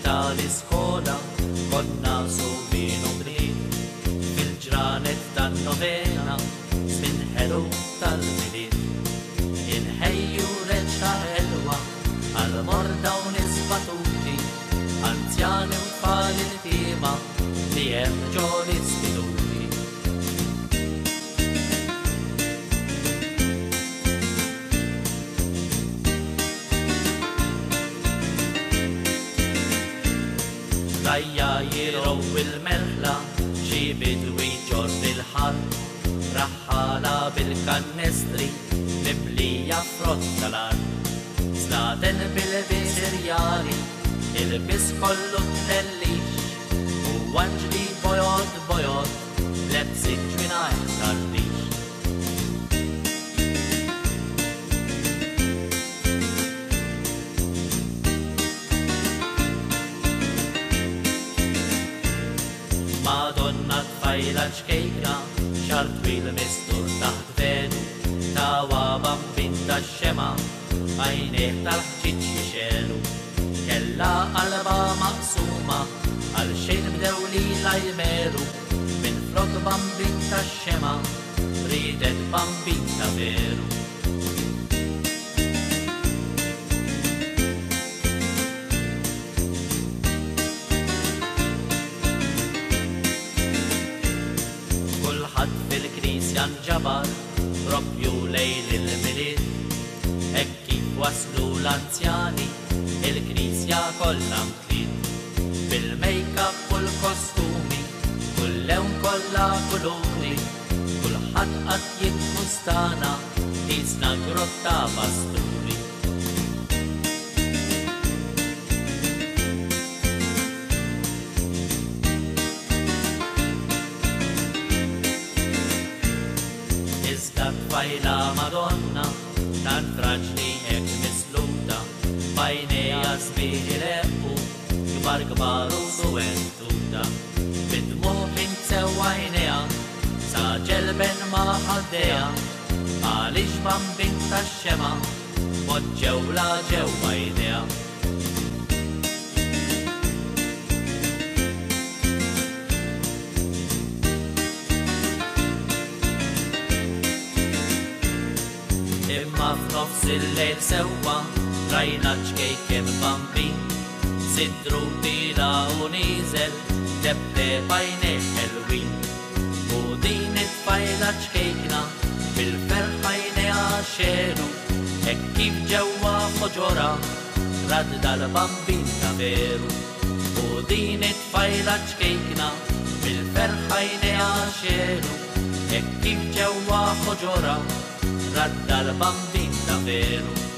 tal-iskola konna subinu bniet fil-ġranet tan-novena sminħelu tal-miliet. Inħejju reċċa ħelwa għal-morda u nisbatuti, anzjani u tfal il-tima li hemm ġo l-istituti. Rajja jirow il-merħla, xi bidwi ġor il-ħar, raħħala bil-kannestri, mimlija frott tal-art. Snaden bil-bisirjali, il-bis kollu t-lellix, u għanġli bojod bojod, lebsin ġminaj tal-lix. Madonna tfajla ċkejka, xar twil mistur taħt vedu, tawa bambin ta' xema, għajneħ tal-ħġiġ xelu. Kella qalba maqsuma, għal xejn bdew li lajmeru, minn flok bambin ta' xema, ridet bambin ta' veru. Fil-knisja nġabar, propju lejl il-miliet, hekk kif waslu l-anzjani, il-knisja kollha mtliet. Bil-make-up u l-kostumi, kullewn kollha kuluri, kulħadd qatt jitkustana, isna grotta pastruri. Tfajla Madonna, tan fraġli hekk misluta, bajneja sbieħi leqqu, kbar u suwentuta. Bid-dmuħ insew għajneja, sa ġelben ma ħaddeja, għalix bambin tax-xema, mod ġewla ġew għajneja. Imma f'nofs il-lejl sewwa, rajna ċkejken bambin, sidru tila u nizel, tebte bajneħ ħelwin. U din it-tfajla ċkejkna, bil-ferħajneha xenu, hekk kif ġewwa ħoġora, radda l-bambin ta' veru. U din it-tfajla ċkejkna, bil-ferħajneha xenu, hekk kif ġewwa ħoġora, radda l-bambin ta' veru.